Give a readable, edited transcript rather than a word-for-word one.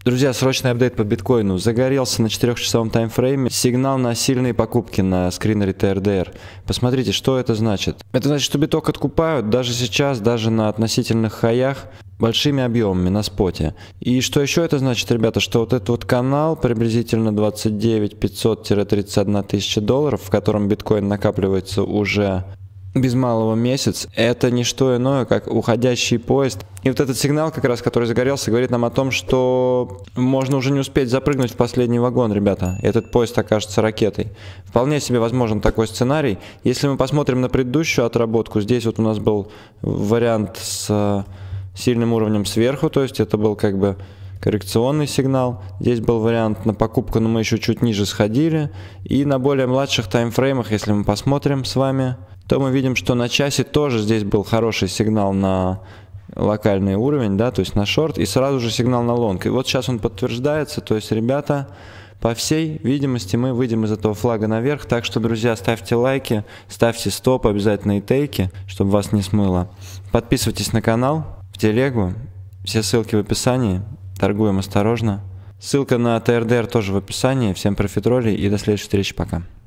Друзья, срочный апдейт по биткоину. Загорелся на 4-часовом таймфрейме сигнал на сильные покупки на скринере TRDR. Посмотрите, что это значит. Это значит, что биток откупают даже сейчас, даже на относительных хаях, большими объемами на споте. И что еще это значит, ребята, что вот этот вот канал, приблизительно 29 500-31 тысяча долларов, в котором биткоин накапливается уже без малого месяц, это не что иное, как уходящий поезд. И вот этот сигнал, как раз, который загорелся, говорит нам о том, что можно уже не успеть запрыгнуть в последний вагон, ребята. Этот поезд окажется ракетой. Вполне себе возможен такой сценарий. Если мы посмотрим на предыдущую отработку, здесь вот у нас был вариант с сильным уровнем сверху, то есть это был как бы коррекционный сигнал. Здесь был вариант на покупку, но мы еще чуть ниже сходили. И на более младших таймфреймах, если мы посмотрим с вами, то мы видим, что на часе тоже здесь был хороший сигнал на локальный уровень, да, то есть на шорт, и сразу же сигнал на лонг. И вот сейчас он подтверждается, то есть, ребята, по всей видимости, мы выйдем из этого флага наверх. Так что, друзья, ставьте лайки, ставьте стоп, обязательно и тейки, чтобы вас не смыло. Подписывайтесь на канал, в телегу, все ссылки в описании, торгуем осторожно. Ссылка на TRDR тоже в описании. Всем профитролей и до следующей встречи, пока.